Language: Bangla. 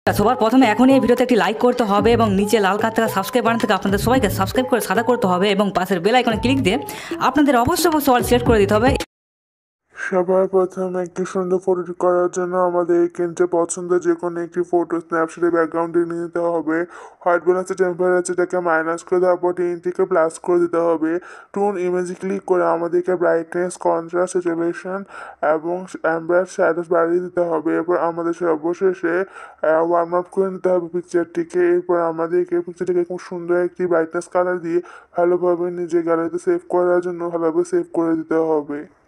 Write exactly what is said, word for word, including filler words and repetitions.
সবার প্রথমে এখনই এই ভিডিওতে একটি লাইক করতে হবে এবং নিচে লাল কার থেকে সাবস্ক্রাইব বাটন থেকে আপনাদের সবাইকে সাবস্ক্রাইব করে সাদা করতে হবে এবং পাশের বেল আইকনে ক্লিক দিয়ে আপনাদের অবশ্যই অবশ্যই অল সিলেক্ট করে দিতে হবে। সবার প্রথমে একটি সুন্দর ফটোটি করার জন্য আমাদের এখানে পছন্দের যে কোনো একটি ফটো স্ন্যাপশটের ব্যাকগ্রাউন্ডে নিয়ে নিতে হবে। হোয়াইট ব্যালেন্সের টেম্পারেচারটাকে মাইনাস করে দেওয়ার পর টেনটিকে প্লাস করে দিতে হবে। টোন ইমেজে ক্লিক করে আমাদেরকে ব্রাইটনেস, কন্ট্রাস্ট, স্যাচুরেশন এবং অ্যাম্বিয়েন্ট শ্যাডোজ বাড়িয়ে দিতে হবে। এরপর আমাদের সর্বশেষে ওয়ার্ম আপ করে নিতে হবে পিকচারটিকে। এরপর আমাদেরকে পিকচারটিকে খুব সুন্দর একটি ব্রাইটনেস কালার দিয়ে ভালোভাবে নিজের গ্যালারিতে সেভ করার জন্য ভালোভাবে সেভ করে দিতে হবে।